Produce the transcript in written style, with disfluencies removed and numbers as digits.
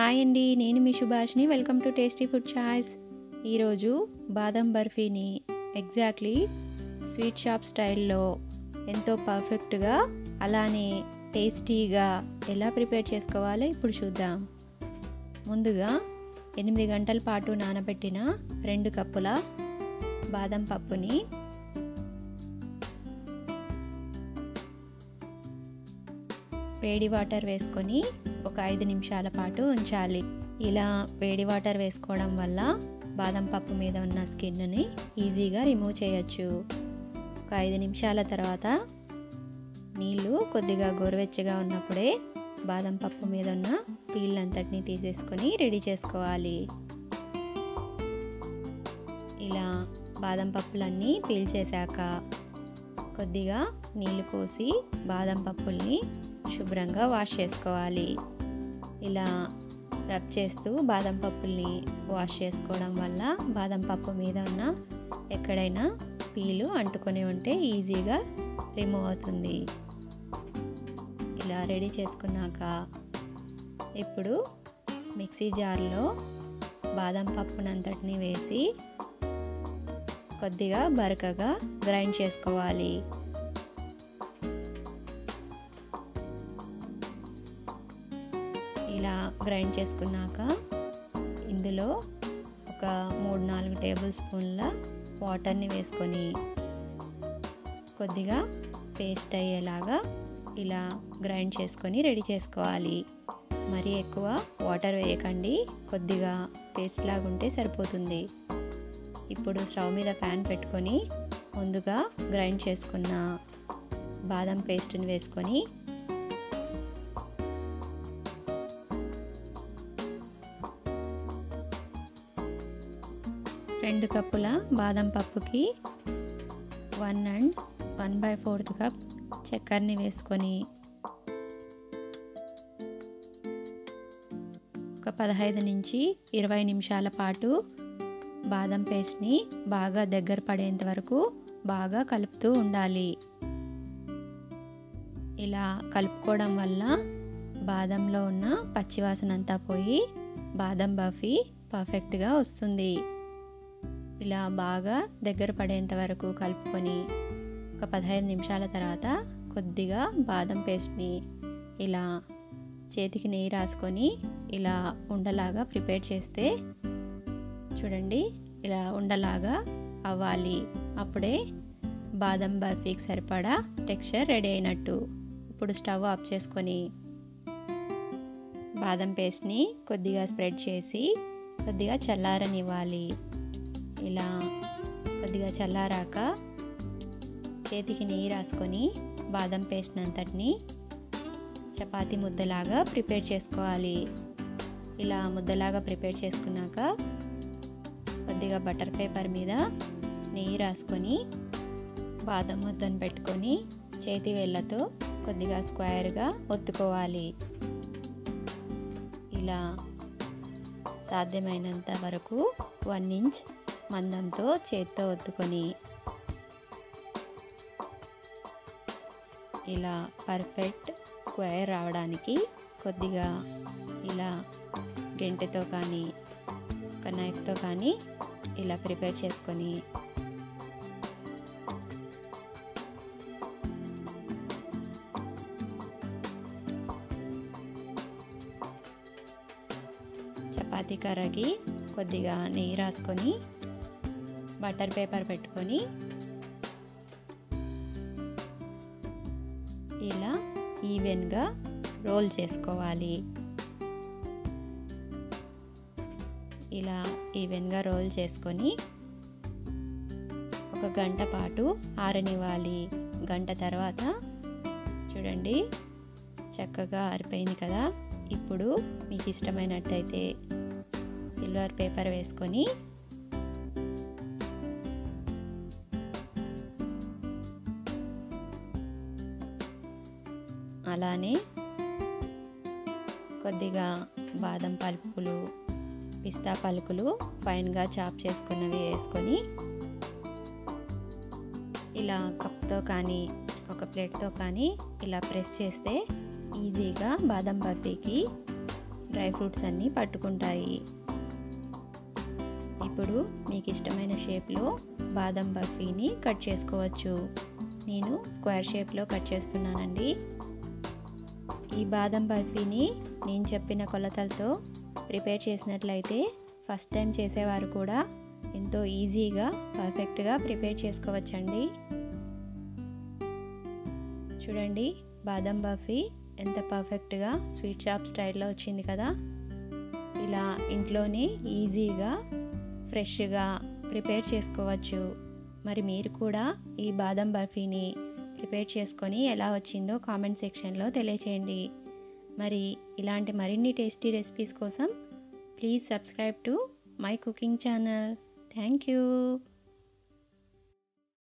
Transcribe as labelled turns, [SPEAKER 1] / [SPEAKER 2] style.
[SPEAKER 1] Hi అండి, నేను మీ సుభాష్ని. Welcome to tasty food choice. ఈరోజు బాదం బర్ఫీని ఎగ్జాక్ట్లీ స్వీట్ షాప్ స్టైల్లో ఎంతో పర్ఫెక్ట్గా అలానే టేస్టీగా ఎలా ప్రిపేర్ చేసుకోవాలో ఇప్పుడు చూద్దాం. ముందుగా 8 గంటల పాటు నానబెట్టిన 2 కప్పుల బాదం పప్పుని వేడి వాటర్ వేసుకొని ఒక 5 నిమిషాల పాటు ఉంచాలి. ఇలా వేడి వాటర్ వేసుకోవడం వల్ల బాదం పప్పు మీద ఉన్న స్కిన్ని ఈజీగా రిమూవ్ చేయొచ్చు. ఒక 5 నిమిషాల తర్వాత నీళ్ళు కొద్దిగా గోరువెచ్చగా ఉన్నప్పుడే బాదం పప్పు మీద ఉన్న పీల్ అంతటిని తీసేసుకొని రెడీ చేసుకోవాలి. ఇలా బాదం పప్పులన్నీ పీల్ చేశాక కొద్దిగా నీళ్ళు పోసి బాదం పప్పుల్ని శుభ్రంగా వాష్ చేసుకోవాలి. ఇలా రబ్ చేస్తూ బాదం పప్పుల్ని వాష్ చేసుకోవడం వల్ల బాదం పప్పు మీద ఉన్న ఎక్కడైనా పీలు అంటుకొని ఉంటే ఈజీగా రిమూవ్ అవుతుంది. ఇలా రెడీ చేసుకున్నాక ఇప్పుడు మిక్సీ జార్లో బాదం పప్పునంతటిని వేసి కొద్దిగా బరకగా గ్రైండ్ చేసుకోవాలి. ఇలా గ్రైండ్ చేసుకున్నాక ఇందులో ఒక 3-4 టేబుల్ స్పూన్ల వాటర్ని వేసుకొని కొద్దిగా పేస్ట్ అయ్యేలాగా ఇలా గ్రైండ్ చేసుకొని రెడీ చేసుకోవాలి. మరీ ఎక్కువ వాటర్ వేయకండి, కొద్దిగా పేస్ట్ లాగా ఉంటే సరిపోతుంది. ఇప్పుడు స్టవ్ మీద ప్యాన్ పెట్టుకొని ముందుగా గ్రైండ్ చేసుకున్న బాదం పేస్ట్ని వేసుకొని రెండు కప్పుల బాదం పప్పుకి 1 and 1/4 కప్ చక్కెరని వేసుకొని ఒక 15 నుంచి 20 నిమిషాల పాటు బాదం పేస్ట్ని బాగా దగ్గర పడేంత వరకు బాగా కలుపుతూ ఉండాలి. ఇలా కలుపుకోవడం వల్ల బాదంలో ఉన్న పచ్చివాసన అంతా పోయి బాదం బర్ఫీ పర్ఫెక్ట్గా వస్తుంది. ఇలా బాగా దగ్గర పడేంత వరకు కలుపుకొని ఒక 15 నిమిషాల తర్వాత కొద్దిగా బాదం పేస్ట్ని ఇలా చేతికి నెయ్యి రాసుకొని ఇలా ఉండలాగా ప్రిపేర్ చేస్తే చూడండి, ఇలా ఉండలాగా అవ్వాలి. అప్పుడే బాదం బర్ఫీకి సరిపడా టెక్స్చర్ రెడీ అయినట్టు. ఇప్పుడు స్టవ్ ఆఫ్ చేసుకొని బాదం పేస్ట్ని కొద్దిగా స్ప్రెడ్ చేసి కొద్దిగా చల్లారనివ్వాలి. ఇలా కొద్దిగా చల్లారాక చేతికి నెయ్యి రాసుకొని బాదం పేస్ట్ అంతటిని చపాతీ ముద్దలాగా ప్రిపేర్ చేసుకోవాలి. ఇలా ముద్దలాగా ప్రిపేర్ చేసుకున్నాక కొద్దిగా బటర్ పేపర్ మీద నెయ్యి రాసుకొని బాదం ముద్దను పెట్టుకొని చేతి వేళ్ళతో కొద్దిగా స్క్వేర్గా ఒత్తుకోవాలి. ఇలా సాధ్యమైనంత వరకు 1 ఇంచ్ మందంతో చేతితో ఒత్తుకొని ఇలా పర్ఫెక్ట్ స్క్వేర్ రావడానికి కొద్దిగా ఇలా గెంటెతో కానీ ఒక నైఫ్తో కానీ ఇలా ప్రిపేర్ చేసుకొని చపాతీ కర్రకి కొద్దిగా నెయ్యి రాసుకొని బటర్ పేపర్ పెట్టుకొని ఇలా ఈవెన్గా రోల్ చేసుకోవాలి. ఇలా ఈవెన్గా రోల్ చేసుకొని ఒక గంట పాటు ఆరనివ్వాలి. గంట తర్వాత చూడండి చక్కగా ఆరిపోయింది కదా. ఇప్పుడు మీకు ఇష్టమైనట్టయితే సిల్వర్ పేపర్ వేసుకొని అలానే కొద్దిగా బాదం పలుకులు, పిస్తా పలుకులు ఫైన్గా చాప్ చేసుకున్నవి వేసుకొని ఇలా కప్తో కానీ ఒక ప్లేట్తో కానీ ఇలా ప్రెస్ చేస్తే ఈజీగా బాదం బర్ఫీకి డ్రై ఫ్రూట్స్ అన్నీ పట్టుకుంటాయి. ఇప్పుడు మీకు ఇష్టమైన షేప్లో బాదం బర్ఫీని కట్ చేసుకోవచ్చు. నేను స్క్వేర్ షేప్లో కట్ చేస్తున్నానండి. ఈ బాదం బర్ఫీని నేను చెప్పిన కొలతలతో ప్రిపేర్ చేసినట్లయితే ఫస్ట్ టైం చేసేవారు కూడా ఎంతో ఈజీగా పర్ఫెక్ట్గా ప్రిపేర్ చేసుకోవచ్చండి. చూడండి, బాదం బర్ఫీ ఎంత పర్ఫెక్ట్గా స్వీట్ షాప్ స్టైల్లో వచ్చింది కదా. ఇలా ఇంట్లోనే ఈజీగా ఫ్రెష్గా ప్రిపేర్ చేసుకోవచ్చు. మరి మీరు కూడా ఈ బాదం బర్ఫీని ప్రిపేర్ చేసుకొని ఎలా వచ్చిందో కామెంట్ సెక్షన్లో తెలియచేయండి. మరి ఇలాంటి మరిన్ని టేస్టీ రెసిపీస్ కోసం please subscribe to my cooking channel. Thank you.